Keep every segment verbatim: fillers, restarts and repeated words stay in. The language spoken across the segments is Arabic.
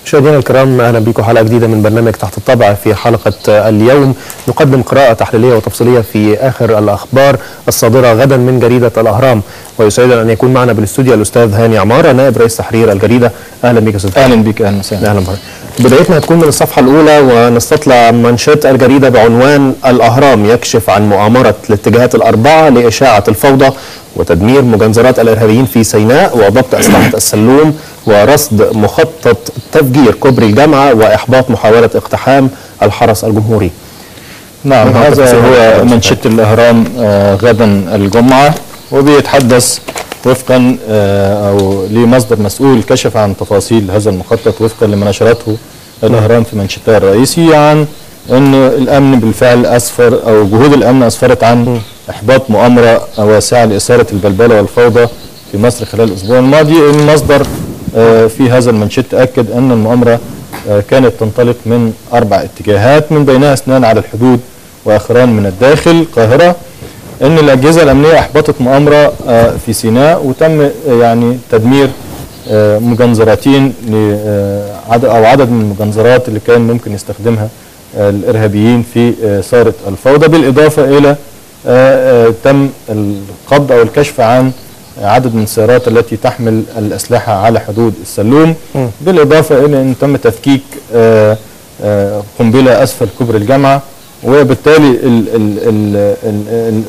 مشاهدينا الكرام، اهلا بكم حلقه جديده من برنامج تحت الطبع. في حلقه اليوم نقدم قراءه تحليليه وتفصيليه في اخر الاخبار الصادره غدا من جريده الاهرام، ويسعدنا ان يكون معنا بالاستوديو الاستاذ هاني عماره نائب رئيس تحرير الجريده. اهلا بك استاذ. اهلا بك. اهلا وسهلا. اهلا بك. بدايتنا هتكون من الصفحه الاولى ونستطلع منشط الجريده بعنوان الاهرام يكشف عن مؤامره الاتجاهات الاربعه لاشاعه الفوضى وتدمير مجنزرات الارهابيين في سيناء وضبط اسلحه السلوم ورصد مخطط تفجير كوبري الجامعه واحباط محاوله اقتحام الحرس الجمهوري. نعم، هذا هو منشط الاهرام آه غدا الجمعه، وبيتحدث وفقا آه او لمصدر مسؤول كشف عن تفاصيل هذا المخطط وفقا لما نشرته الاهرام في منشطها الرئيسي عن ان الامن بالفعل اسفر او جهود الامن اسفرت عن احباط مؤامره واسعه لاثاره البلبله والفوضى في مصر خلال الاسبوع الماضي. المصدر آه في هذا المنشط اكد ان المؤامره آه كانت تنطلق من اربع اتجاهات، من بينها اثنان على الحدود واخران من الداخل القاهره. ان الاجهزه الامنيه احبطت مؤامره آه في سيناء وتم آه يعني تدمير آه مجنزراتين لعدد او عدد من المجنزرات اللي كان ممكن يستخدمها آه الارهابيين في آه ثاره الفوضى، بالاضافه الى آه آه تم القبض او الكشف عن عدد من السيارات التي تحمل الاسلحه على حدود السلوم، م. بالاضافه الى ان تم تفكيك آه آه قنبله اسفل كوبري الجامعه، وبالتالي ال ال ال ال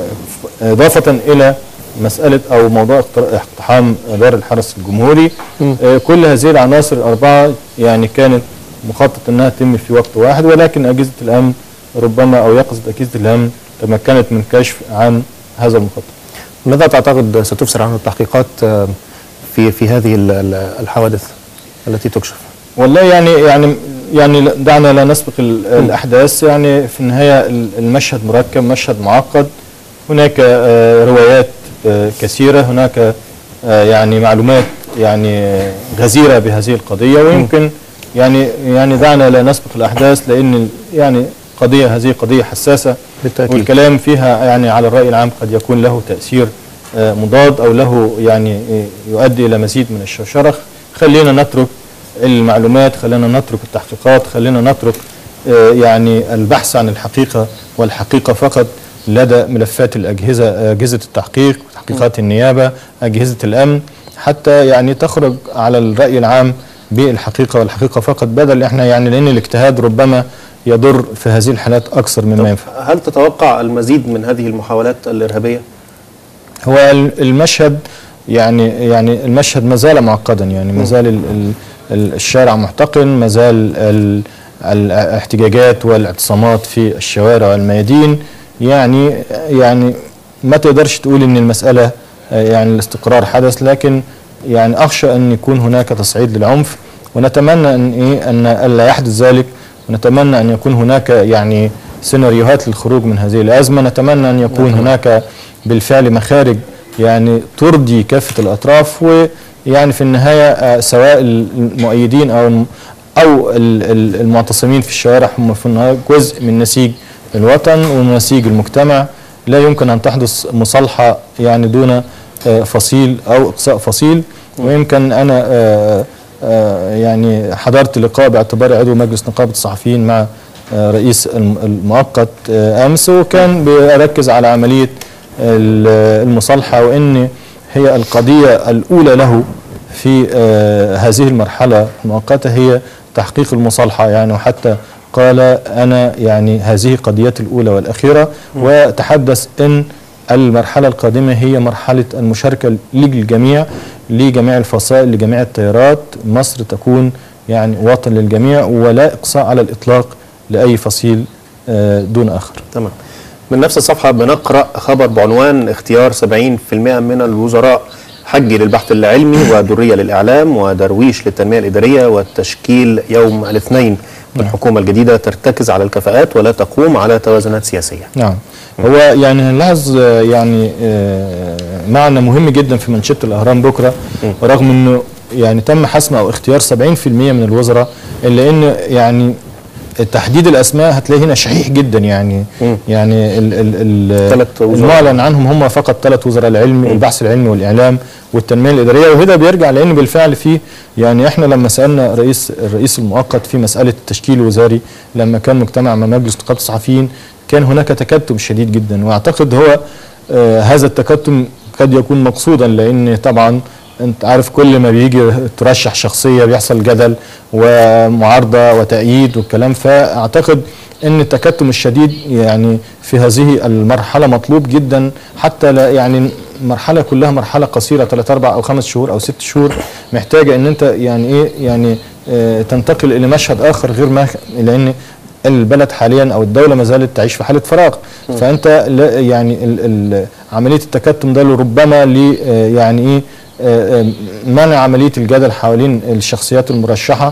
ال اضافه الى مساله او موضوع اقتحام دار الحرس الجمهوري. آه كل هذه العناصر الاربعه يعني كانت مخطط انها تتم في وقت واحد، ولكن اجهزه الامن ربما او يقظه اجهزه الامن تمكنت من كشف عن هذا المخطط. ماذا تعتقد ستفسر عنه التحقيقات في في هذه الحوادث التي تكشف؟ والله يعني يعني يعني دعنا لا نسبق الاحداث. يعني في النهايه المشهد مركب، مشهد معقد، هناك روايات كثيره، هناك يعني معلومات يعني غزيره بهذه القضيه، ويمكن يعني يعني دعنا لا نسبق الاحداث، لان يعني قضيه هذه قضيه حساسه بالتأكيد، والكلام فيها يعني على الراي العام قد يكون له تاثير مضاد او له يعني يؤدي الى مزيد من الشوشره. خلينا نترك المعلومات، خلينا نترك التحقيقات، خلينا نترك يعني البحث عن الحقيقه والحقيقه فقط لدى ملفات الاجهزه، اجهزه التحقيق، تحقيقات النيابه، اجهزه الامن، حتى يعني تخرج على الراي العام بالحقيقه والحقيقه فقط، بدل احنا يعني لان الاجتهاد ربما يضر في هذه الحالات اكثر مما ينفع. هل تتوقع المزيد من هذه المحاولات الارهابيه؟ هو المشهد يعني يعني المشهد ما زال معقدا، يعني ما زال الشارع محتقن، ما زال الاحتجاجات والاعتصامات في الشوارع والميادين. يعني يعني ما تقدرش تقول ان المساله يعني الاستقرار حدث، لكن يعني اخشى ان يكون هناك تصعيد للعنف، ونتمنى ان ايه ان الا يحدث ذلك، ونتمنى ان يكون هناك يعني سيناريوهات للخروج من هذه الازمه، نتمنى ان يكون هناك بالفعل مخارج يعني ترضي كافه الاطراف، ويعني في النهايه سواء المؤيدين او او المعتصمين في الشوارع هم في النهايه جزء من نسيج الوطن ونسيج المجتمع. لا يمكن ان تحدث مصالحه يعني دون فصيل او اقصاء فصيل. ويمكن انا آه يعني حضرت لقاء باعتباري عضو مجلس نقابه الصحفيين مع آه رئيس المؤقت آه امس، وكان بيركز على عمليه المصالحه، وان هي القضيه الاولى له في هذه المرحله المؤقته هي تحقيق المصالحه. يعني وحتى قال انا يعني هذه قضيتي الاولى والاخيره، وتحدث ان المرحله القادمه هي مرحله المشاركه للجميع، لجميع الفصائل، لجميع التيارات. مصر تكون يعني وطن للجميع ولا إقصاء على الإطلاق لأي فصيل دون آخر. تمام. من نفس الصفحة بنقرأ خبر بعنوان اختيار سبعين بالمئة من الوزراء، حجي للبحث العلمي ودرية للإعلام ودرويش للتنمية الإدارية والتشكيل يوم الاثنين. الحكومة الجديدة ترتكز على الكفاءات ولا تقوم على توازنات سياسية. نعم. هو يعني نلاحظ يعني معنى مهم جدا في منشط الأهرام بكرة، ورغم أنه يعني تم حسم أو اختيار سبعين بالمئة من الوزراء، إلا أن يعني تحديد الاسماء هتلاقي هنا شحيح جدا يعني م. يعني ال ال ال المعلن عنهم هم فقط ثلاث وزراء: العلم البحث العلمي والاعلام والتنميه الاداريه. وهذا بيرجع لان بالفعل في يعني احنا لما سالنا رئيس الرئيس المؤقت في مساله التشكيل الوزاري لما كان مجتمع مع مجلس نقابه الصحفيين كان هناك تكتم شديد جدا، واعتقد هو آه هذا التكتم قد يكون مقصودا، لان طبعا انت عارف كل ما بيجي ترشح شخصيه بيحصل جدل ومعارضه وتأييد والكلام. فاعتقد ان التكتم الشديد يعني في هذه المرحله مطلوب جدا، حتى لا يعني المرحله كلها مرحله قصيره ثلاث اربع او خمس شهور او ست شهور، محتاجه ان انت يعني ايه يعني اه تنتقل الى مشهد اخر غير ما، لان البلد حاليا او الدوله ما زالت تعيش في حاله فراغ. م. فانت لا يعني ال ال عمليه التكتم ده ربما ل يعني ايه منع عمليه الجدل حوالين الشخصيات المرشحه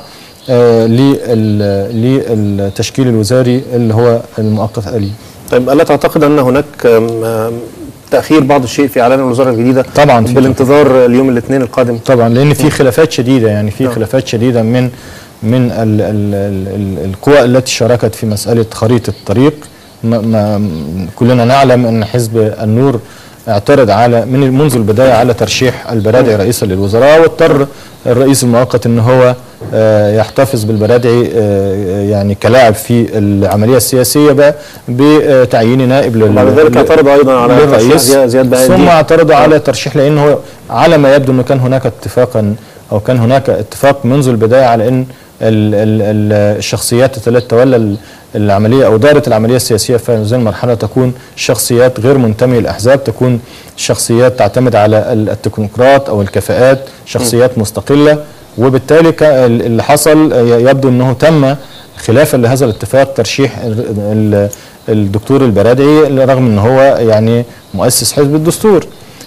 للتشكيل الوزاري اللي هو المؤقت آلي. طيب الا تعتقد ان هناك تاخير بعض الشيء في اعلان الوزاره الجديده طبعا بالانتظار اليوم الاثنين القادم؟ طبعا لان في خلافات شديده، يعني في خلافات شديده من من ال ال ال القوى التي شاركت في مساله خريطه الطريق. ما ما كلنا نعلم ان حزب النور اعترض على من منذ البدايه على ترشيح البرادعي رئيسا للوزراء، واضطر الرئيس المؤقت ان هو يحتفظ بالبرادعي يعني كلاعب في العمليه السياسيه بقى بتعيين نائب بعد ذلك اعترضوا ايضا على ترشيح زياد بهاء الدين، ثم اعترضوا على ترشيح لانه على ما يبدو انه كان هناك اتفاقا او كان هناك اتفاق منذ البدايه على ان الشخصيات التي تولى العمليه او دارت العمليه السياسيه في هذه المرحله تكون شخصيات غير منتميه للاحزاب، تكون شخصيات تعتمد على التكنوقراط او الكفاءات، شخصيات مستقله. وبالتالي اللي حصل يبدو انه تم خلافا لهذا الاتفاق ترشيح الدكتور البرادعي رغم ان هو يعني مؤسس حزب الدستور.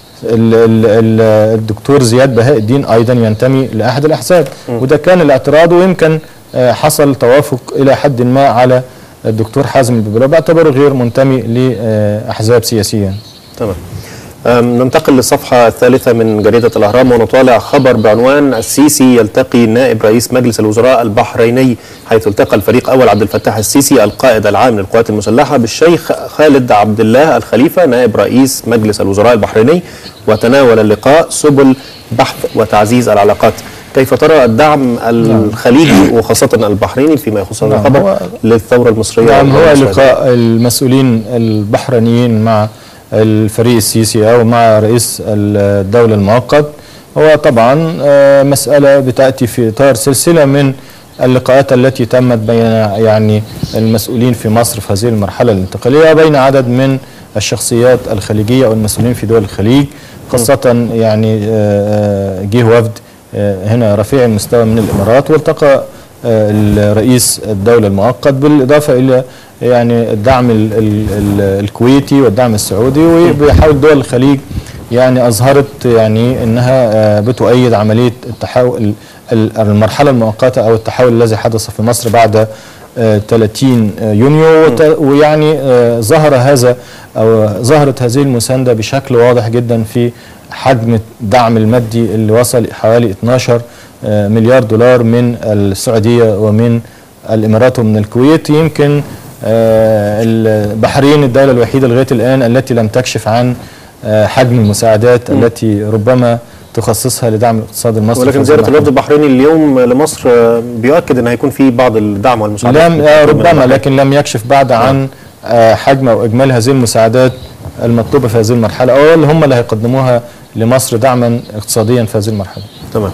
الدكتور زياد بهاء الدين ايضا ينتمي لاحد الاحزاب، وده كان الاعتراض، ويمكن حصل توافق الى حد ما على الدكتور حازم الببلاوي باعتباره غير منتمي لاحزاب سياسيه. تمام. ننتقل للصفحه الثالثه من جريده الاهرام ونطالع خبر بعنوان: السيسي يلتقي نائب رئيس مجلس الوزراء البحريني، حيث التقى الفريق اول عبد الفتاح السيسي القائد العام للقوات المسلحه بالشيخ خالد عبد الله الخليفه نائب رئيس مجلس الوزراء البحريني، وتناول اللقاء سبل بحث وتعزيز العلاقات. كيف ترى الدعم الخليجي وخاصة البحريني فيما يخص هذا الخبر للثورة المصرية؟ نعم، هو لقاء المسؤولين البحرينيين مع الفريق السيسي أو مع رئيس الدولة المؤقت، هو طبعا مسألة بتأتي في إطار سلسلة من اللقاءات التي تمت بين يعني المسؤولين في مصر في هذه المرحلة الانتقالية بين عدد من الشخصيات الخليجية أو المسؤولين في دول الخليج، خاصة يعني جه وفد هنا رفيع المستوى من الامارات، والتقى الرئيس الدوله المؤقت بالاضافه الى يعني الدعم ال ال ال الكويتي والدعم السعودي. وبيحاول دول الخليج يعني اظهرت يعني انها بتؤيد عمليه التحول المرحله المؤقته او التحول الذي حدث في مصر بعد ثلاثين يونيو، ويعني ظهر هذا او ظهرت هذه المسانده بشكل واضح جدا في حجم الدعم المادي اللي وصل حوالي اثناشر مليار دولار من السعودية ومن الإمارات ومن الكويت. يمكن البحرين الدولة الوحيدة لغاية الآن التي لم تكشف عن حجم المساعدات م. التي ربما تخصصها لدعم الاقتصاد المصري. ولكن زيارة الوفد البحريني اليوم لمصر بيؤكد أن هيكون في بعض الدعم والمساعدات. لم ربما لكن لم يكشف بعد عن حجم أو إجمال هذه المساعدات المطلوبة في هذه المرحلة، أو اللي هم اللي هيقدموها لمصر دعما اقتصاديا في هذه المرحلة. تمام.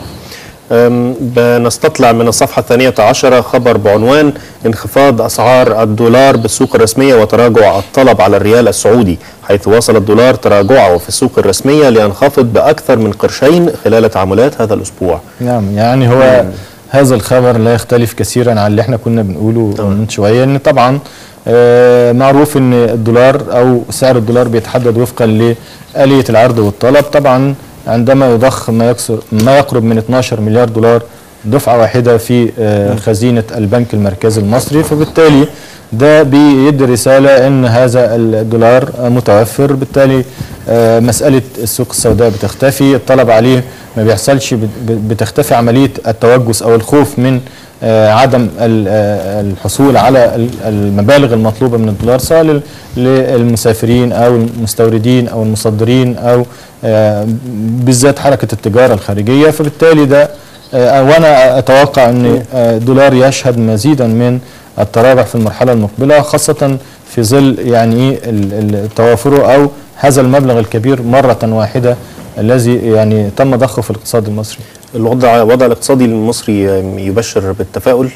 بنستطلع من الصفحة الثانية عشرة خبر بعنوان: انخفاض أسعار الدولار بالسوق الرسمية وتراجع الطلب على الريال السعودي، حيث وصل الدولار تراجعه في السوق الرسمية لينخفض بأكثر من قرشين خلال تعاملات هذا الأسبوع. نعم، يعني هو مم. هذا الخبر لا يختلف كثيرا عن اللي احنا كنا بنقوله من شوية، ان طبعا آه معروف ان الدولار او سعر الدولار بيتحدد وفقا لآلية العرض والطلب. طبعا عندما يضخ ما يكسر ما يقرب من اثناشر مليار دولار دفعة واحدة في آه خزينة البنك المركزي المصري، فبالتالي ده بيدي رسالة ان هذا الدولار متوفر، بالتالي مسألة السوق السوداء بتختفي، الطلب عليه ما بيحصلش، بتختفي عملية التوجس أو الخوف من عدم الحصول على المبالغ المطلوبة من الدولار سواء للمسافرين أو المستوردين أو المصدرين أو بالذات حركة التجارة الخارجية. فبالتالي ده وأنا أتوقع أن الدولار يشهد مزيدا من التراجع في المرحلة المقبلة، خاصة في ظل يعني توافره أو هذا المبلغ الكبير مرة واحدة الذي يعني تم ضخه في الاقتصاد المصري. الوضع الوضع الاقتصادي المصري يبشر بالتفاؤل.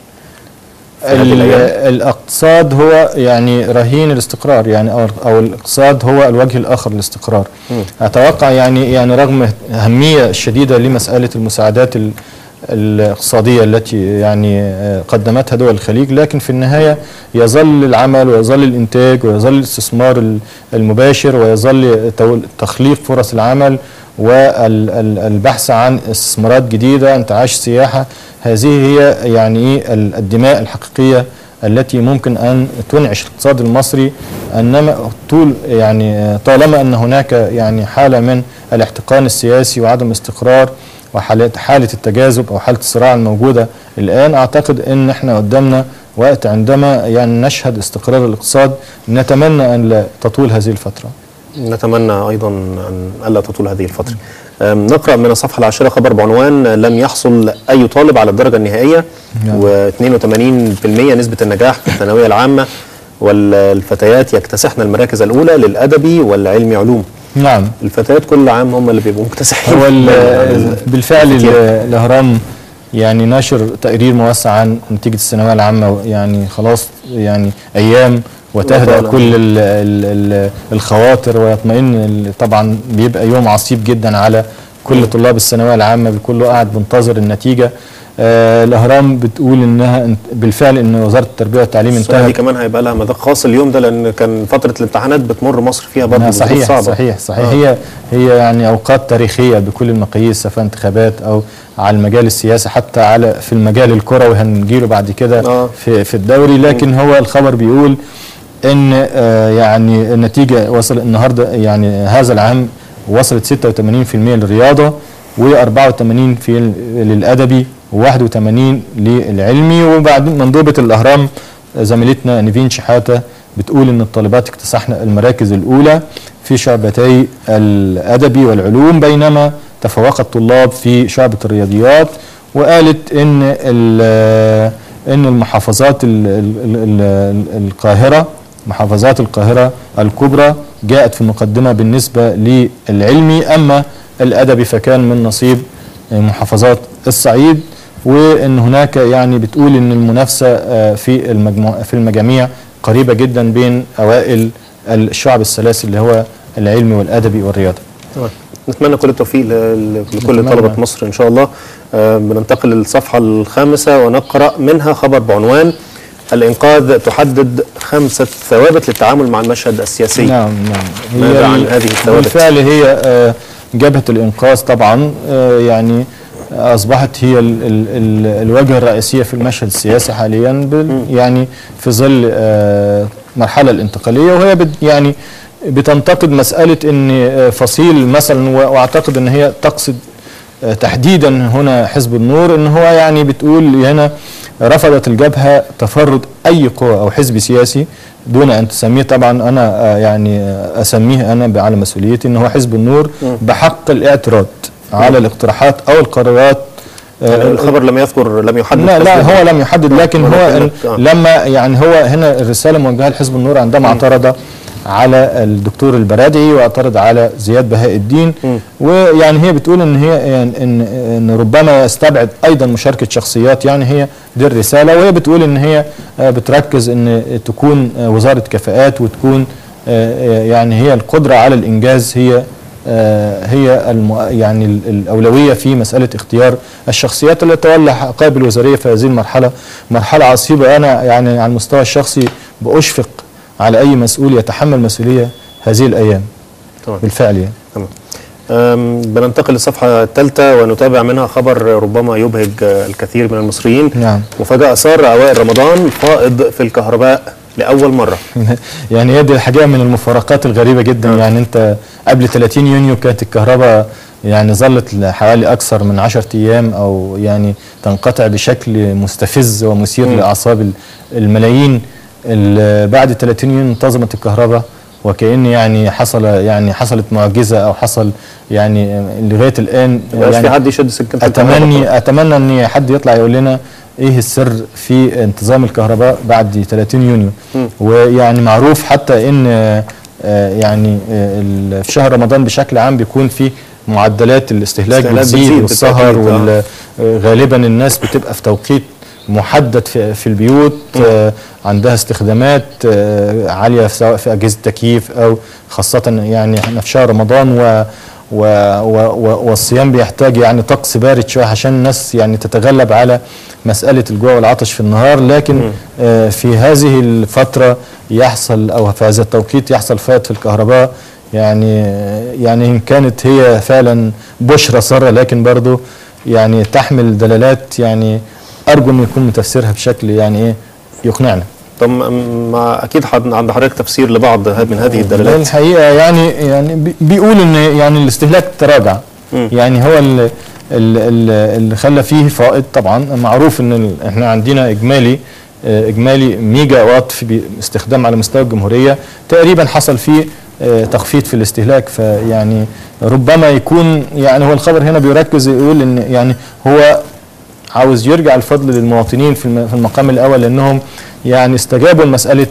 الاقتصاد هو يعني رهين الاستقرار، يعني او او الاقتصاد هو الوجه الاخر للاستقرار. م. اتوقع يعني يعني رغم اهميه الشديده لمساله المساعدات الاقتصاديه التي يعني قدمتها دول الخليج، لكن في النهايه يظل العمل ويظل الانتاج ويظل الاستثمار المباشر ويظل تخليق فرص العمل والبحث عن استثمارات جديدة، انتعاش سياحة. هذه هي يعني الدماء الحقيقية التي ممكن أن تنعش الاقتصاد المصري. إنما طول يعني طالما أن هناك يعني حالة من الاحتقان السياسي وعدم الاستقرار وحالة حالة التجاذب أو حالة الصراع الموجودة الآن، أعتقد أن احنا قدامنا وقت عندما يعني نشهد استقرار الاقتصاد. نتمنى أن لا تطول هذه الفترة. نتمنى أيضا أن ألا تطول هذه الفترة. نقرأ من الصفحة العاشرة خبر بعنوان لم يحصل أي طالب على الدرجة النهائية، واثنين وثمانين بالمئة نسبة النجاح في الثانوية العامة، والفتيات يكتسحن المراكز الأولى للأدبي والعلمي علوم. نعم، الفتيات كل عام هم اللي بيبقوا مكتسحين. هو بالفعل الأهرام يعني ناشر تقرير موسع عن نتيجة الثانوية العامة، يعني خلاص يعني أيام وتهدأ كل ال ال ال الخواطر ويطمئن. طبعا بيبقى يوم عصيب جدا على كل طلاب الثانويه العامه، بكله قاعد بينتظر النتيجه. آه الاهرام بتقول انها بالفعل ان وزاره التربيه والتعليم انتهت. دي كمان هيبقى لها مذاق خاص اليوم ده، لان كان فتره الامتحانات بتمر مصر فيها برضه صحيح صعبة. صحيح صحيح آه. هي هي يعني اوقات تاريخيه بكل المقاييس، سواء انتخابات او على المجال السياسي، حتى على في المجال الكروي هنجيله بعد كده آه. في في الدوري. لكن هو الخبر بيقول ان آه يعني النتيجه وصل النهارده يعني هذا العام وصلت ستة وثمانين بالمئة للرياضه وأربعة وثمانين بالمئة للادبي وواحد وثمانين بالمئة للعلمي. وبعدين مندوبه الاهرام زميلتنا نيفين شحاته بتقول ان الطالبات اكتسحن المراكز الاولى في شعبتي الادبي والعلوم، بينما تفوق الطلاب في شعبه الرياضيات. وقالت ان ان المحافظات ال ال ال القاهره محافظات القاهرة الكبرى جاءت في المقدمة بالنسبة للعلمي، أما الأدبي فكان من نصيب محافظات الصعيد. وأن هناك يعني بتقول أن المنافسة في المجموع في المجاميع قريبة جدا بين أوائل الشعب الثلاثي اللي هو العلمي والأدبي والرياضة. نتمنى كل التوفيق لكل طلبة مصر إن شاء الله. بننتقل للصفحة الخامسة ونقرأ منها خبر بعنوان الإنقاذ تحدد خمسة ثوابت للتعامل مع المشهد السياسي. نعم نعم. ماذا عن هذه الثوابت؟ بالفعل هي جبهة الإنقاذ طبعا يعني أصبحت هي ال ال ال الواجهة الرئيسية في المشهد السياسي حاليا، يعني في ظل المرحلة الانتقالية. وهي يعني بتنتقد مسألة أن فصيل مثلا، وأعتقد أن هي تقصد تحديدا هنا حزب النور، أن هو يعني بتقول هنا رفضت الجبهة تفرد أي قوة أو حزب سياسي دون أن تسميه، طبعا أنا يعني أسميه أنا على مسؤوليتي أنه هو حزب النور بحق الاعتراض على الاقتراحات أو القرارات. الخبر لم يذكر لم يحدد. لا لا هو لم يحدد، لكن هو لما يعني هو هنا الرسالة موجهة لحزب النور عندما اعترض على الدكتور البرادعي واعترض على زياد بهاء الدين. م. ويعني هي بتقول ان هي يعني ان, إن ربما يستبعد ايضا مشاركه شخصيات، يعني هي دي الرساله. وهي بتقول ان هي بتركز ان تكون وزاره كفاءات، وتكون يعني هي القدره على الانجاز هي هي يعني الاولويه في مساله اختيار الشخصيات اللي تولى حقائب الوزاريه في هذه المرحله. مرحله عصيبه. انا يعني على المستوى الشخصي بأشفق على أي مسؤول يتحمل مسؤولية هذه الأيام. طبعا. بالفعل يعني. تمام. بننتقل للصفحة الثالثة ونتابع منها خبر ربما يبهج الكثير من المصريين. نعم. مفاجأة سارة أوائل رمضان فائض في الكهرباء لاول مره. يعني هي دي الحقيقه من المفارقات الغريبه جدا. يعني انت قبل ثلاثين يونيو كانت الكهرباء يعني ظلت حوالي اكثر من عشرة ايام او يعني تنقطع بشكل مستفز ومثير م. لاعصاب الملايين. بعد ثلاثين يونيو انتظمت الكهرباء وكأن يعني حصل يعني حصلت معجزه او حصل يعني لغايه الان يعني في حد يشد سكه. اتمنى اتمنى ان حد يطلع يقول لنا ايه السر في انتظام الكهرباء بعد ثلاثين يونيو. م. ويعني معروف حتى ان يعني في شهر رمضان بشكل عام بيكون في معدلات الاستهلاك بتزيد والسهر، وغالبا الناس بتبقى في توقيت محدد في, في البيوت م. عندها استخدامات عاليه سواء في اجهزه تكييف او خاصه يعني احنا في شهر رمضان و و و والصيام بيحتاج يعني طقس بارد شويه عشان الناس يعني تتغلب على مساله الجوع والعطش في النهار. لكن م. في هذه الفتره يحصل او في هذا التوقيت يحصل فائض في الكهرباء. يعني يعني ان كانت هي فعلا بشرى ساره لكن برضو يعني تحمل دلالات يعني ارجو ان يكون تفسيرها بشكل يعني ايه يقنعنا. طب ما اكيد عند حضرتك تفسير لبعض من هذه الدلالات. الحقيقه يعني يعني بيقول ان يعني الاستهلاك تراجع. م. يعني هو اللي, اللي خلى فيه فائض. طبعا معروف ان احنا عندنا اجمالي اجمالي ميجا وات في استخدام على مستوى الجمهوريه، تقريبا حصل فيه تخفيض في الاستهلاك. فيعني ربما يكون يعني هو الخبر هنا بيركز يقول ان يعني هو عاوز يرجع الفضل للمواطنين في المقام الاول لانهم يعني استجابوا لمساله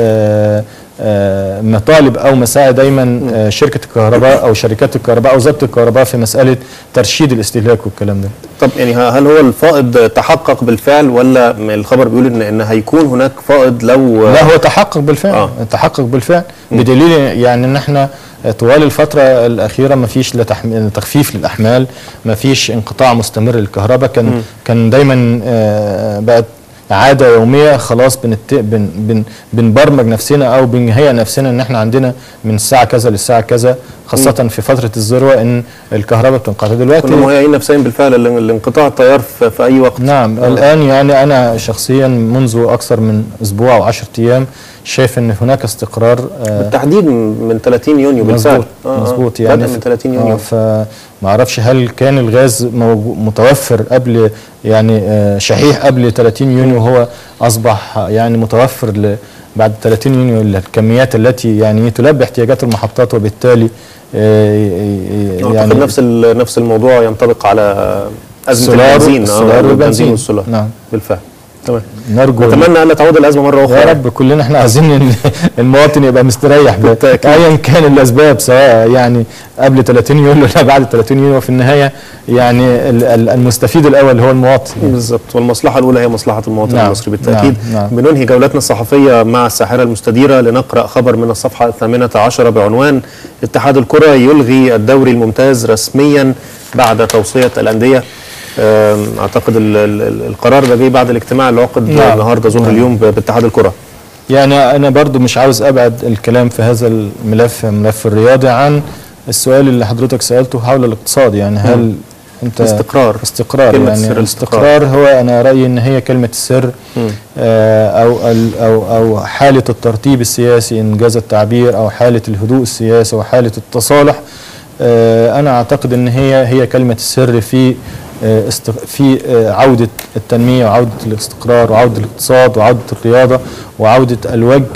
مطالب او مساعي دايما شركه الكهرباء او شركات الكهرباء او وزاره الكهرباء في مساله ترشيد الاستهلاك والكلام ده. طب يعني هل هو الفائض تحقق بالفعل ولا الخبر بيقول ان ان هيكون هناك فائض لو؟ لا هو تحقق بالفعل. آه. تحقق بالفعل م. بدليل يعني ان احنا طوال الفتره الاخيره ما فيش لا تخفيف للاحمال، ما فيش انقطاع مستمر للكهرباء. كان م. كان دايما بقت عاده يوميه خلاص بنت بن بن بنبرمج نفسنا او بنهيئ نفسنا ان احنا عندنا من الساعه كذا للساعه كذا خاصه م. في فتره الذروه ان الكهرباء بتنقطع. دلوقتي كنا مهيئين نفسيا بالفعل لانقطاع التيار في, في اي وقت. نعم. آه. الان يعني انا شخصيا منذ اكثر من اسبوع او عشرة ايام شايف ان هناك استقرار. آه بالتحديد من ثلاثين يونيو بالفعل. مظبوط. آه يعني من ثلاثين يونيو. آه فما اعرفش هل كان الغاز متوفر قبل يعني آه شحيح قبل ثلاثين يونيو وهو اصبح يعني متوفر بعد ثلاثين يونيو الكميات التي يعني تلبي احتياجات المحطات وبالتالي آه يعني نفس نفس الموضوع ينطبق على ازمه البنزين. السولار والبنزين والسولار. نعم بالفعل. تمام. نرجو نتمنى الا تعود الازمه مره اخرى يا رب. كلنا احنا عايزين المواطن يبقى مستريح ايا كان الاسباب سواء يعني قبل ثلاثين يونيو ولا بعد ثلاثين يونيو. في النهايه يعني المستفيد الاول هو المواطن. بالظبط. والمصلحه الاولى هي مصلحه المواطن نعم. المصري بالتاكيد. نعم. نعم. بننهي جولتنا الصحفيه مع الساحره المستديره لنقرا خبر من الصفحه الثامنه عشره بعنوان اتحاد الكره يلغي الدوري الممتاز رسميا بعد توصيه الانديه. اعتقد القرار ده جاي بعد الاجتماع اللي عقد نعم. النهارده ظهر نعم. اليوم باتحاد الكره. يعني انا برضو مش عاوز ابعد الكلام في هذا الملف ملف الرياضي عن السؤال اللي حضرتك سالته حول الاقتصاد. يعني هل م. انت استقرار استقرار يعني الاستقرار هو انا رايي ان هي كلمه السر آه او او او حاله الترتيب السياسي انجاز التعبير او حاله الهدوء السياسي وحاله التصالح. آه انا اعتقد ان هي هي كلمه السر في في عودة التنمية وعودة الاستقرار وعودة الاقتصاد وعودة الرياضة وعودة الوجه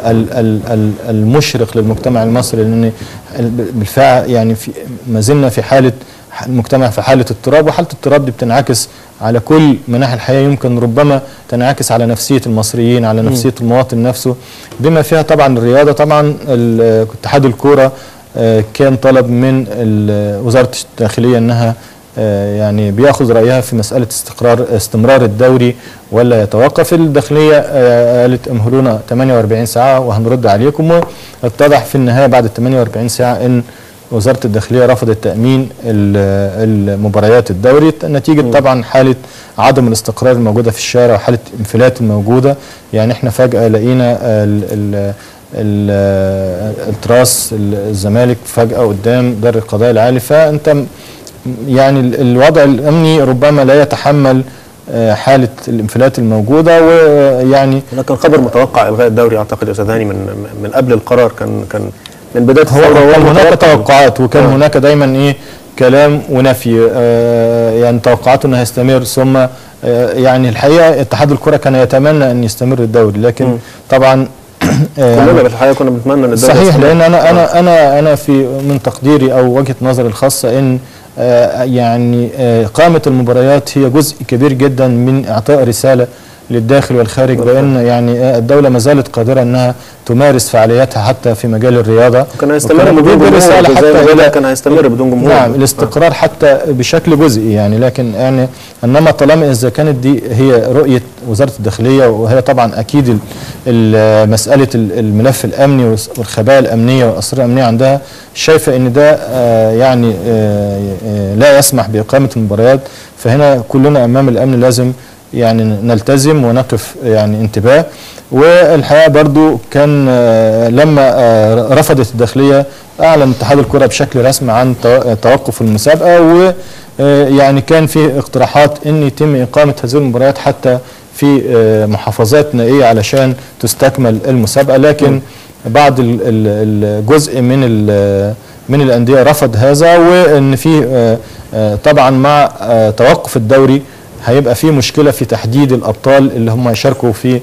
المشرق للمجتمع المصري. لأن بالفعل يعني في ما زلنا في حالة المجتمع في حالة اضطراب، وحالة الاضطراب دي بتنعكس على كل مناحي الحياة. يمكن ربما تنعكس على نفسية المصريين على نفسية م. المواطن نفسه بما فيها طبعا الرياضة. طبعا اتحاد الكورة كان طلب من وزارة الداخلية انها يعني بياخذ رايها في مساله استقرار استمرار الدوري ولا يتوقف. الداخليه قالت امهلونا ثمانية وأربعين ساعه وهنرد عليكم. واتضح في النهايه بعد ثمانية وأربعين ساعه ان وزاره الداخليه رفضت تامين المباريات الدوري نتيجه طبعا حاله عدم الاستقرار الموجوده في الشارع وحاله الانفلات الموجوده. يعني احنا فجاه لقينا التراس الزمالك فجاه قدام دار القضاء العالي. فانت يعني الوضع الامني ربما لا يتحمل حاله الانفلات الموجوده. ويعني لكن خبر متوقع الغاء الدوري اعتقد يا استاذ هاني من من قبل القرار، كان كان من بدايه هو كان هناك توقعات، وكان آه. هناك دايما ايه كلام ونفي، آه يعني توقعاته انه هيستمر، ثم آه يعني الحقيقه اتحاد الكره كان يتمنى ان يستمر الدوري، لكن م. طبعا كلنا بالحقيقه كنا بنتمنى ان الدوري صحيح، لان انا انا انا انا في من تقديري او وجهه نظري الخاصه ان آه يعني آه قامه المباريات هي جزء كبير جدا من اعطاء رساله للداخل والخارج بان يعني الدوله ما زالت قادره انها تمارس فعالياتها حتى في مجال الرياضه. كان هيستمر بدون جمهور، حتى كان هيستمر بدون جمهور. نعم، الاستقرار حتى بشكل جزئي يعني، لكن يعني انما طالما اذا كانت دي هي رؤيه وزاره الداخليه، وهي طبعا اكيد مساله الملف الامني والخبايا الامنيه والاسرار الامنيه عندها شايفه ان ده يعني لا يسمح باقامه المباريات، فهنا كلنا امام الامن لازم يعني نلتزم ونقف يعني انتباه. والحقيقه برضو كان لما رفضت الداخليه اعلن اتحاد الكره بشكل رسمي عن توقف المسابقه، ويعني كان في اقتراحات ان يتم اقامه هذه المباريات حتى في محافظات نائيه علشان تستكمل المسابقه، لكن بعض الجزء من من الانديه رفض هذا، وان في طبعا مع توقف الدوري هيبقى في مشكله في تحديد الابطال اللي هم هيشاركوا في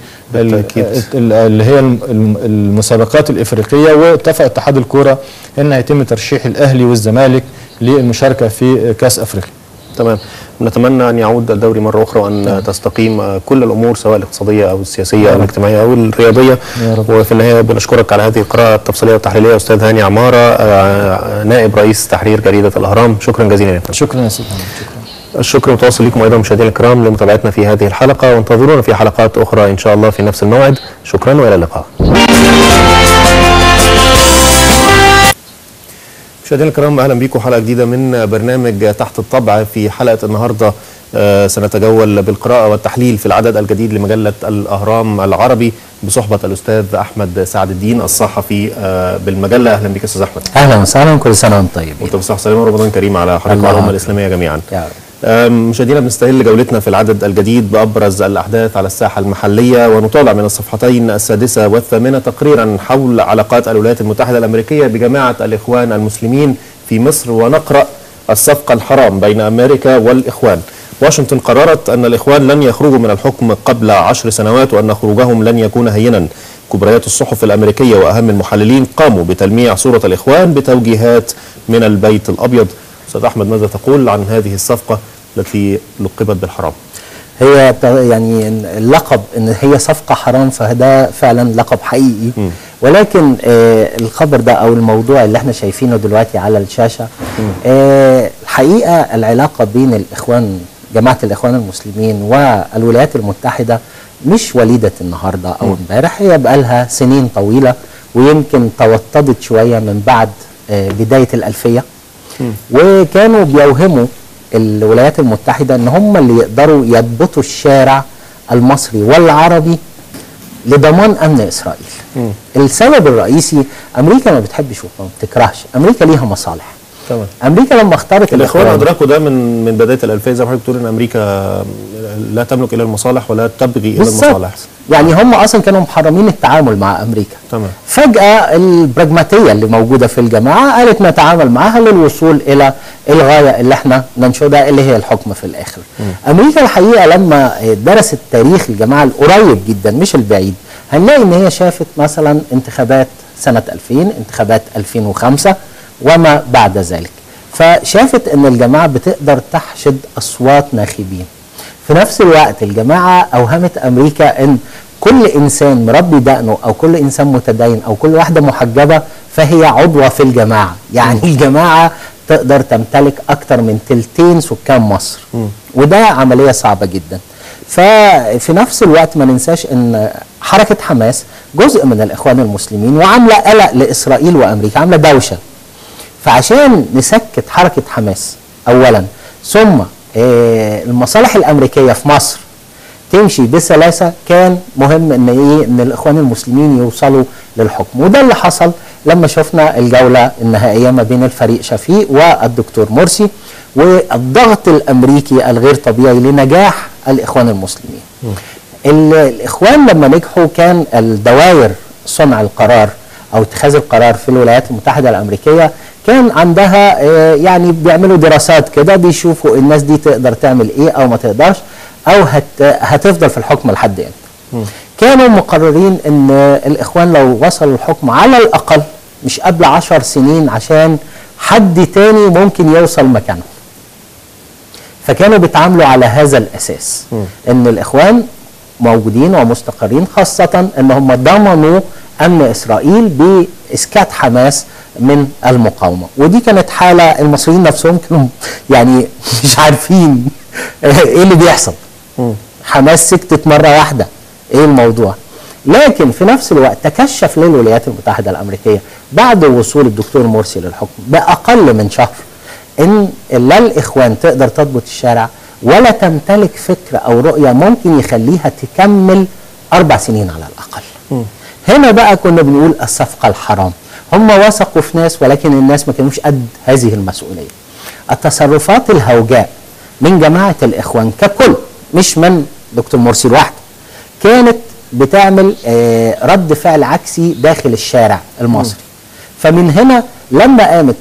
اللي هي المسابقات الافريقيه. واتفق اتحاد الكوره ان هيتم ترشيح الاهلي والزمالك للمشاركه في كاس افريقيا. تمام، نتمنى ان يعود الدوري مره اخرى وان تمام. تستقيم كل الامور سواء الاقتصاديه او السياسيه او الاجتماعيه او الرياضيه. وفي النهايه بنشكرك على هذه القراءه التفصيليه والتحليليه استاذ هاني عماره، نائب رئيس تحرير جريده الاهرام. شكرا جزيلا. شكرا يا سيدي. شكرا. الشكر متواصل لكم ايضا مشاهدينا الكرام لمتابعتنا في هذه الحلقه، وانتظرونا في حلقات اخرى ان شاء الله في نفس الموعد. شكرا والى اللقاء. مشاهدينا الكرام اهلا بكم حلقه جديده من برنامج تحت الطبع. في حلقه النهارده آه سنتجول بالقراءه والتحليل في العدد الجديد لمجله الاهرام العربي بصحبه الاستاذ احمد سعد الدين الصحفي آه بالمجله. اهلا بك يا استاذ احمد. اهلا وسهلا، كل سنه وانتم طيبين. وانت بصحه سلامه ورمضان كريم على حضرتك وعلى الامه الاسلاميه جميعا. مشاهدينا بنستهل جولتنا في العدد الجديد بأبرز الأحداث على الساحة المحلية، ونطالع من الصفحتين السادسة والثامنة تقريرا حول علاقات الولايات المتحدة الأمريكية بجماعة الإخوان المسلمين في مصر، ونقرأ الصفقة الحرام بين أمريكا والإخوان. واشنطن قررت أن الإخوان لن يخرجوا من الحكم قبل عشر سنوات وأن خروجهم لن يكون هينا. كبريات الصحف الأمريكية وأهم المحللين قاموا بتلميع صورة الإخوان بتوجيهات من البيت الأبيض. أستاذ أحمد، ماذا تقول عن هذه الصفقة التي لقبت بالحرام؟ هي يعني اللقب ان هي صفقة حرام فده فعلا لقب حقيقي، م. ولكن آه الخبر ده او الموضوع اللي احنا شايفينه دلوقتي على الشاشة آه الحقيقة العلاقة بين الإخوان جماعة الإخوان المسلمين والولايات المتحدة مش وليدة النهاردة أو امبارح، هي بقالها سنين طويلة، ويمكن توطدت شوية من بعد آه بداية الألفية. م. وكانوا بيوهموا الولايات المتحدة ان هم اللي يقدروا يضبطوا الشارع المصري والعربي لضمان امن اسرائيل. م. السبب الرئيسي امريكا ما بتحبش وما بتكرهش، امريكا ليها مصالح. تمام. امريكا لما اختارت الاخوان ادركوا ده من من بدايه الالفيه، زي ما حضرتك بتقول ان امريكا لا تملك الا المصالح ولا تبغي الى المصالح. يعني هم اصلا كانوا محرمين التعامل مع امريكا. تمام. فجاه البراجماتيه اللي موجوده في الجماعه قالت نتعامل معها للوصول الى الغايه اللي احنا ننشدها اللي هي الحكم في الاخر. م. امريكا الحقيقه لما درست تاريخ الجماعه القريب جدا مش البعيد، هنلاقي ان هي شافت مثلا انتخابات سنه ألفين، انتخابات ألفين وخمسة وما بعد ذلك، فشافت ان الجماعه بتقدر تحشد اصوات ناخبين. في نفس الوقت الجماعه اوهمت امريكا ان كل انسان مربي دقنه او كل انسان متدين او كل واحده محجبه فهي عضوه في الجماعه، يعني م. الجماعه تقدر تمتلك اكثر من ثلثين سكان مصر، م. وده عمليه صعبه جدا. ففي نفس الوقت ما ننساش ان حركه حماس جزء من الاخوان المسلمين وعامله قلق لاسرائيل وامريكا، عامله دوشه. فعشان نسكت حركه حماس اولا، ثم المصالح الامريكيه في مصر تمشي بسلاسه، كان مهم ان ايه ان الاخوان المسلمين يوصلوا للحكم، وده اللي حصل لما شفنا الجوله النهائيه ما بين الفريق شفيق والدكتور مرسي، والضغط الامريكي الغير طبيعي لنجاح الاخوان المسلمين. الاخوان لما نجحوا كان الدوائر صنع القرار او اتخاذ القرار في الولايات المتحده الامريكيه كان عندها يعني بيعملوا دراسات كده بيشوفوا الناس دي تقدر تعمل ايه او ما تقدرش او هت هتفضل في الحكم لحد امتى. كانوا مقررين ان الاخوان لو وصلوا الحكم على الاقل مش قبل عشر سنين عشان حد تاني ممكن يوصل مكانهم. فكانوا بيتعاملوا على هذا الاساس م. ان الاخوان موجودين ومستقرين، خاصه ان هم ضمنوا امن اسرائيل باسكات حماس من المقاومه، ودي كانت حاله المصريين نفسهم كانوا يعني مش عارفين ايه اللي بيحصل. م. حماس سكتت مره واحده، ايه الموضوع؟ لكن في نفس الوقت تكشف للولايات المتحده الامريكيه بعد وصول الدكتور مرسي للحكم باقل من شهر ان لا الاخوان تقدر تضبط الشارع ولا تمتلك فكره او رؤيه ممكن يخليها تكمل اربع سنين على الاقل. م. هنا بقى كنا بنقول الصفقه الحرام. هم وثقوا في ناس ولكن الناس ما كانوش قد هذه المسؤوليه. التصرفات الهوجاء من جماعه الاخوان ككل مش من دكتور مرسي لوحده كانت بتعمل آه رد فعل عكسي داخل الشارع المصري. م. فمن هنا لما قامت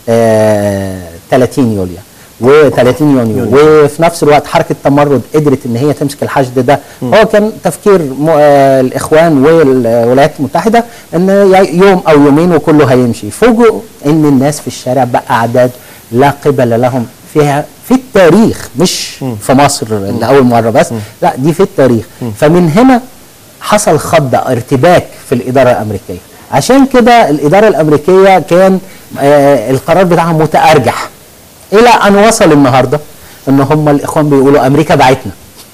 آه ثلاثين يوليو و30 يونيو وفي نفس الوقت حركه تمرد قدرت ان هي تمسك الحشد ده، م. هو كان تفكير آه الاخوان والولايات المتحده ان يوم او يومين وكله هيمشي. فوجئوا ان الناس في الشارع بقى اعداد لا قبل لهم فيها في التاريخ، مش م. في مصر لاول مره بس، م. لا دي في التاريخ. م. فمن هنا حصل خضه ارتباك في الاداره الامريكيه. عشان كده الاداره الامريكيه كان آه القرار بتاعها متارجح الى ان وصل النهارده ان هم الاخوان بيقولوا امريكا باعتنا.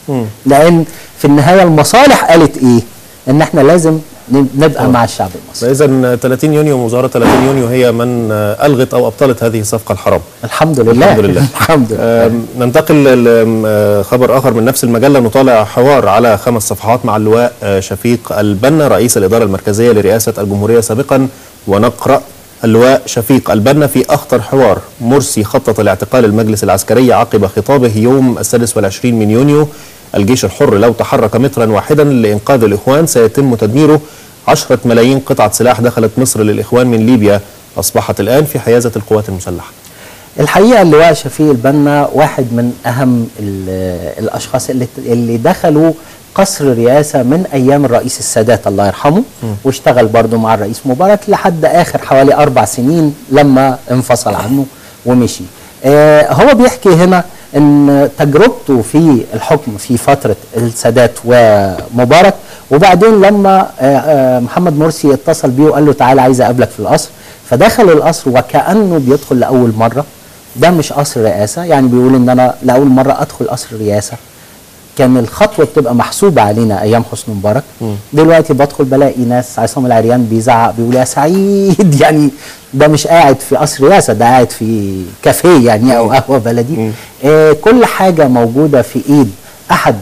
لان في النهايه المصالح قالت ايه؟ ان احنا لازم نبقى مع الشعب المصري. اذا ثلاثين يونيو مظاهره ثلاثين يونيو هي من الغت او ابطلت هذه الصفقه الحرام. الحمد لله. الحمد لله. الحمد لله. ننتقل لخبر اخر من نفس المجله، نطالع حوار على خمس صفحات مع اللواء شفيق البنا رئيس الاداره المركزيه لرئاسه الجمهوريه سابقا، ونقرا: اللواء شفيق البنا في أخطر حوار: مرسي خطط لاعتقال المجلس العسكري عقب خطابه يوم السادس والعشرين من يونيو. الجيش الحر لو تحرك مترا واحدا لإنقاذ الإخوان سيتم تدميره. عشرة ملايين قطعة سلاح دخلت مصر للإخوان من ليبيا أصبحت الآن في حيازة القوات المسلحة. الحقيقة اللواء شفيق البنا واحد من أهم الأشخاص اللي, اللي دخلوا قصر الرئاسة من أيام الرئيس السادات الله يرحمه، م. واشتغل برضه مع الرئيس مبارك لحد آخر حوالي أربع سنين لما انفصل عنه ومشي. آه هو بيحكي هنا أن تجربته في الحكم في فترة السادات ومبارك، وبعدين لما آه آه محمد مرسي اتصل بيه وقال له تعالى عايز أقابلك في القصر، فدخل القصر وكأنه بيدخل لأول مرة. ده مش قصر رئاسة، يعني بيقول ان انا لأول مرة ادخل قصر الرئاسة. كان الخطوة بتبقى محسوبة علينا ايام حسني مبارك. م. دلوقتي بدخل بلاقي ناس عصام العريان بيزعق بيقول يا سعيد، يعني ده مش قاعد في قصر رئاسة، ده قاعد في كافيه يعني او قهوة بلدي. آه كل حاجة موجودة في ايد احد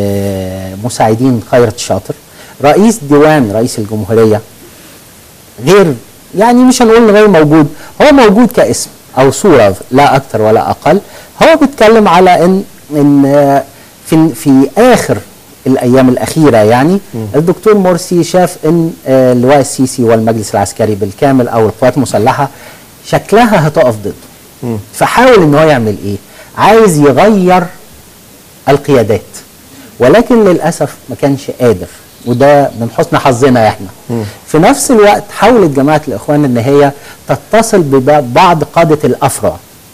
آه مساعدين خيرت شاطر. رئيس ديوان رئيس الجمهورية غير يعني مش هنقول غير موجود، هو موجود كاسم او صورة لا اكتر ولا اقل. هو بيتكلم على ان ان في في اخر الايام الاخيره يعني م. الدكتور مرسي شاف ان اللواء السيسي والمجلس العسكري بالكامل او القوات المسلحه شكلها هتقف ضده. فحاول ان هو يعمل ايه؟ عايز يغير القيادات، ولكن للاسف ما كانش قادر، وده من حسن حظنا احنا. م. في نفس الوقت حاولت جماعه الاخوان ان هي تتصل ببعض قاده الافرع،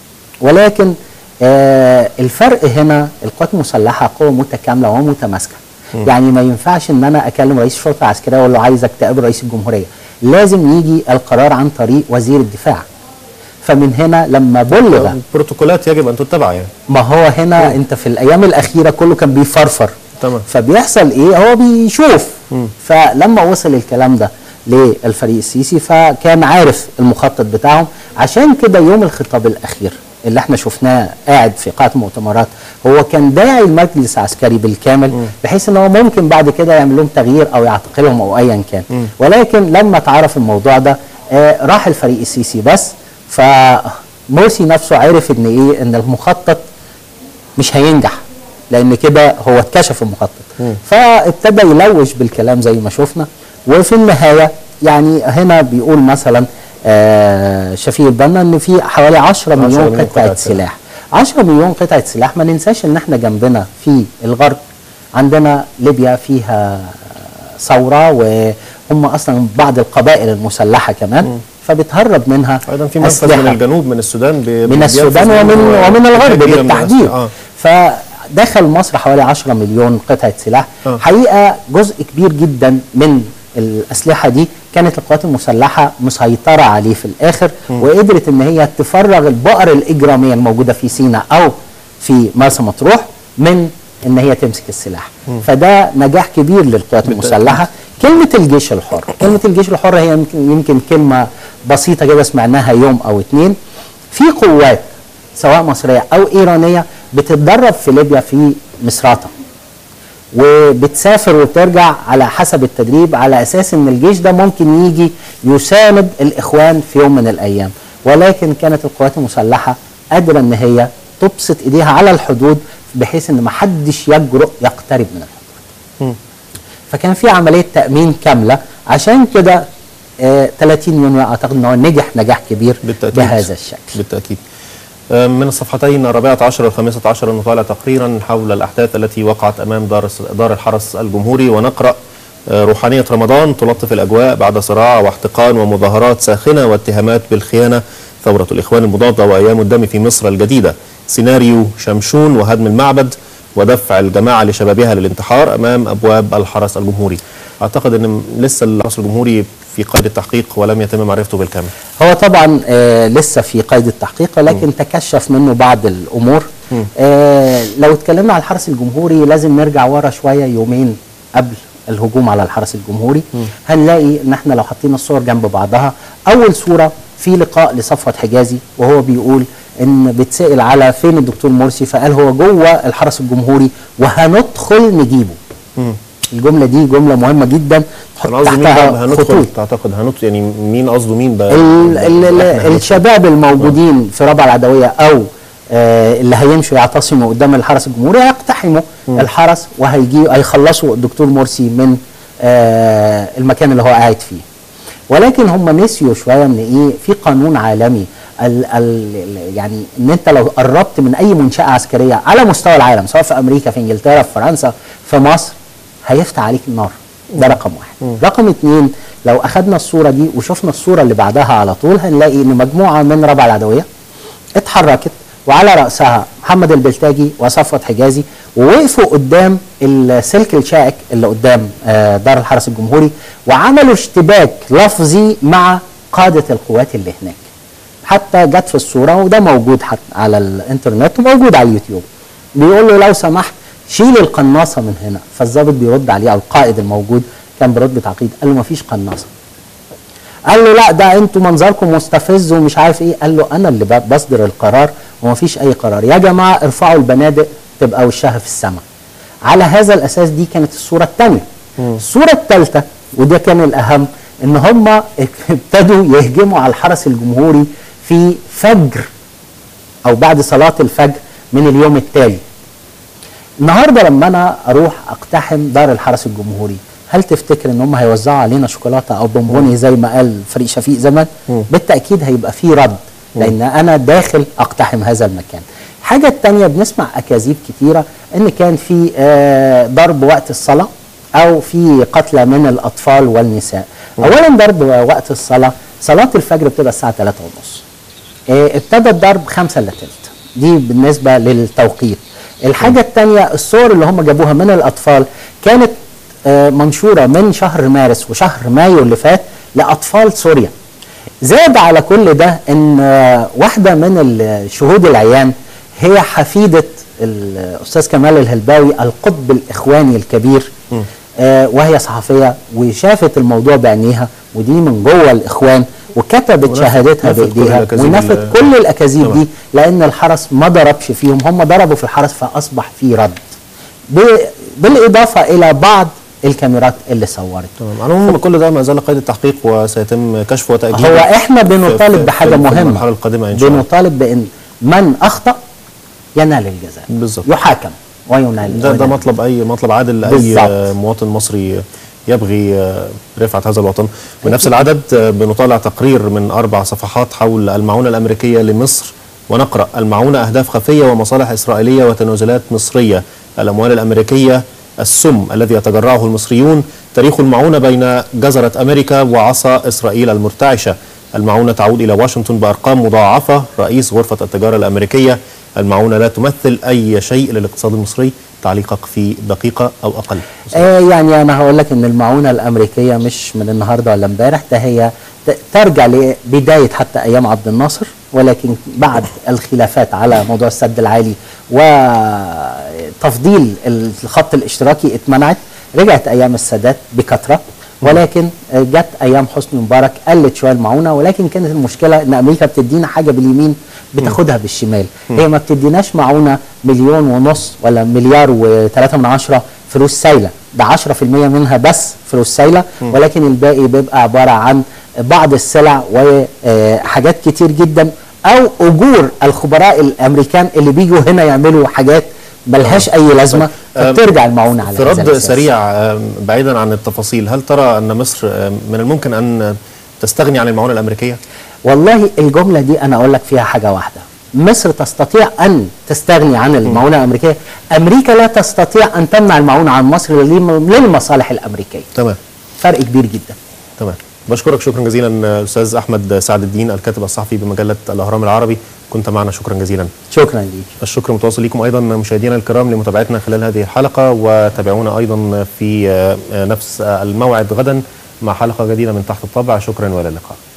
ولكن آه الفرق هنا القوات المسلحه قوه متكامله ومتماسكه. م. يعني ما ينفعش ان انا اكلم رئيس الشرطه العسكريه واقول له عايزك تقابل رئيس الجمهوريه، لازم يجي القرار عن طريق وزير الدفاع. فمن هنا لما بلغ البروتوكولات يجب ان تتبع يعني. ما هو هنا م. انت في الايام الاخيره كله كان بيفرفر. تمام. فبيحصل ايه؟ هو بيشوف. م. فلما وصل الكلام ده للفريق السيسي فكان عارف المخطط بتاعهم. عشان كده يوم الخطاب الاخير اللي احنا شفناه قاعد في قاعه المؤتمرات هو كان داعي المجلس العسكري بالكامل، م. بحيث ان هو ممكن بعد كده يعمل لهم تغيير او يعتقلهم او ايا كان. م. ولكن لما اتعرف الموضوع ده آه راح الفريق السيسي بس. فمرسي نفسه عرف ان ايه؟ ان المخطط مش هينجح، لان كده هو اتكشف المخطط. فابتدى يلوش بالكلام زي ما شفنا، وفي النهايه يعني هنا بيقول مثلا آه شفيق البنا ان في حوالي عشرة مليون قطعه سلاح. عشرة مليون قطعه سلاح، ما ننساش ان احنا جنبنا في الغرب عندنا ليبيا فيها ثوره، وهم اصلا بعض القبائل المسلحه كمان م. فبتهرب منها ايضا في منفذ من الجنوب من السودان من السودان ومن ومن الغرب بالتحديد. آه. فدخل مصر حوالي عشرة مليون قطعه سلاح. آه. حقيقه جزء كبير جدا من الاسلحه دي كانت القوات المسلحه مسيطره عليه في الاخر، م. وقدرت ان هي تفرغ البؤر الاجراميه الموجوده في سيناء او في مرسى مطروح من ان هي تمسك السلاح. م. فده نجاح كبير للقوات المسلحه. كلمه الجيش الحر، كلمه الجيش الحر هي يمكن, يمكن كلمه بسيطه كده سمعناها يوم او اتنين. في قوات سواء مصريه او ايرانيه بتتدرب في ليبيا في مصراتة، وبتسافر وبترجع على حسب التدريب، على اساس ان الجيش ده ممكن يجي يساند الاخوان في يوم من الايام. ولكن كانت القوات المسلحه قادره ان هي تبسط ايديها على الحدود بحيث ان ما حدش يجرؤ يقترب من الحدود. م. فكان في عمليه تامين كامله. عشان كده آه ثلاثين يونيو اعتقد ان هو نجح نجاح كبير بالتأكيد. بهذا الشكل بالتاكيد. من الصفحتين الرابعة عشر والخامسة عشر نطالع تقريرا حول الأحداث التي وقعت أمام دار دار الحرس الجمهوري، ونقرأ روحانية رمضان تلطف الأجواء بعد صراع واحتقان ومظاهرات ساخنة واتهامات بالخيانة، ثورة الإخوان المضادة وأيام الدم في مصر الجديدة، سيناريو شمشون وهدم المعبد ودفع الجماعة لشبابها للانتحار أمام أبواب الحرس الجمهوري. أعتقد أن لسه الحرس الجمهوري في قيد التحقيق ولم يتم معرفته بالكامل. هو طبعا آه لسه في قيد التحقيق، ولكن م. تكشف منه بعض الأمور. آه لو اتكلمنا على الحرس الجمهوري لازم نرجع ورا شوية يومين قبل الهجوم على الحرس الجمهوري. م. هنلاقي ان احنا لو حطينا الصور جنب بعضها، أول صورة في لقاء لصفوت حجازي وهو بيقول ان بتسأل على فين الدكتور مرسي، فقال هو جوه الحرس الجمهوري وهندخل نجيبه. م. الجمله دي جمله مهمه جدا تحط تحتها هندخل. تعتقد هندخل يعني مين قصده مين بقى؟ ال ال الشباب الموجودين في ربع العدويه او آه اللي هيمشوا يعتصموا قدام الحرس الجمهوري هيقتحموا الحرس وهيجي هيخلصوا الدكتور مرسي من آه المكان اللي هو قاعد فيه. ولكن هم نسيوا شويه ان ايه، في قانون عالمي ال ال يعني ان انت لو قربت من اي منشاه عسكريه على مستوى العالم، سواء في امريكا في انجلترا في فرنسا في مصر، هيفتح عليك النار. ده رقم واحد. م. رقم اتنين، لو اخدنا الصوره دي وشفنا الصوره اللي بعدها على طول هنلاقي ان مجموعه من ربع العدويه اتحركت وعلى راسها محمد البلتاجي وصفوت حجازي، ووقفوا قدام السلك الشائك اللي قدام دار الحرس الجمهوري، وعملوا اشتباك لفظي مع قاده القوات اللي هناك. حتى جت في الصوره وده موجود حتى على الانترنت وموجود على اليوتيوب، بيقول له لو سمحت شيل القناصه من هنا. فالضابط بيرد عليه او القائد الموجود كان برتبه عقيد، قال له ما فيش قناصه. قال له لا ده انتوا منظركم مستفز ومش عارف ايه. قال له انا اللي بصدر القرار وما فيش اي قرار، يا جماعه ارفعوا البنادق تبقى وشها في السماء. على هذا الاساس دي كانت الصوره الثانيه. الصوره الثالثه وده كان الاهم، ان هم ابتدوا يهجموا على الحرس الجمهوري في فجر او بعد صلاه الفجر من اليوم التالي. النهارده لما انا اروح اقتحم دار الحرس الجمهوري، هل تفتكر ان هم هيوزعوا علينا شوكولاته او بونبوني زي ما قال فريق شفيق زمان؟ بالتاكيد هيبقى في رد، لان انا داخل اقتحم هذا المكان. الحاجه الثانيه، بنسمع اكاذيب كتيره ان كان في ضرب وقت الصلاه او في قتلى من الاطفال والنساء. اولا ضرب وقت الصلاه، صلاه الفجر بتبقى الساعه ثلاثة ونص. ابتدى الضرب خمسة الا تلت، دي بالنسبه للتوقيت. الحاجة الثانية، الصور اللي هم جابوها من الأطفال كانت منشورة من شهر مارس وشهر مايو اللي فات لأطفال سوريا. زاد على كل ده أن واحدة من الشهود العيان هي حفيدة الأستاذ كمال الهلباوي القطب الإخواني الكبير، وهي صحفية وشافت الموضوع بعينيها، ودي من جوه الإخوان، وكتبت شهادتها بايديها ونفت كل الاكاذيب دي، لان الحرس ما ضربش فيهم، هم ضربوا في الحرس فاصبح في رد. بالاضافه الى بعض الكاميرات اللي صورت. تمام. على العموم كل ده ما زال قيد التحقيق وسيتم كشفه وتاجيله. هو احنا بنطالب بحاجه مهمه، القادمه ان شاء الله. بنطالب بان من اخطا ينال الجزاء، بالظبط، يحاكم. وينال ده, ده مطلب أي مطلب عادل لأي مواطن مصري يبغي رفعة هذا الوطن. من نفس العدد بنطالع تقرير من أربع صفحات حول المعونة الأمريكية لمصر، ونقرأ: المعونة أهداف خفية ومصالح إسرائيلية وتنازلات مصرية، الأموال الأمريكية السم الذي يتجرعه المصريون، تاريخ المعونة بين جزرة أمريكا وعصا إسرائيل المرتعشة، المعونة تعود إلى واشنطن بأرقام مضاعفة، رئيس غرفة التجارة الأمريكية، المعونة لا تمثل أي شيء للاقتصاد المصري. تعليقك في دقيقة أو أقل؟ آه يعني أنا هقول لك إن المعونة الأمريكية مش من النهاردة ولا امبارح، ده هي ترجع لبداية حتى أيام عبد الناصر، ولكن بعد الخلافات على موضوع السد العالي وتفضيل الخط الاشتراكي اتمنعت، رجعت أيام السادات بكثرة، ولكن جت أيام حسني مبارك قلت شوية المعونة، ولكن كانت المشكلة إن أمريكا بتدينا حاجة باليمين بتاخدها بالشمال. هي ما بتديناش معونة مليون ونص ولا مليار وثلاثة من عشرة فلوس سايلة، ده عشرة في المية منها بس فلوس سايلة، ولكن الباقي بيبقى عبارة عن بعض السلع وحاجات كتير جدا، أو أجور الخبراء الأمريكان اللي بيجوا هنا يعملوا حاجات ملهاش أي لازمة، فبترجع المعونة على في رد سريع بعيدا عن التفاصيل، هل ترى أن مصر من الممكن أن تستغني عن المعونة الأمريكية؟ والله الجملة دي أنا أقول لك فيها حاجة واحدة: مصر تستطيع أن تستغني عن المعونة الأمريكية، أمريكا لا تستطيع أن تمنع المعونة عن مصر للمصالح الأمريكية. تمام. فرق كبير جدا. تمام. بشكرك شكرا جزيلا أستاذ أحمد سعد الدين، الكاتب الصحفي بمجلة الأهرام العربي، كنت معنا، شكرا جزيلا. شكرا ليك. الشكر متواصل لكم أيضا مشاهدينا الكرام لمتابعتنا خلال هذه الحلقة، وتابعونا أيضا في نفس الموعد غدا مع حلقة جديدة من تحت الطبع. شكرا والى اللقاء.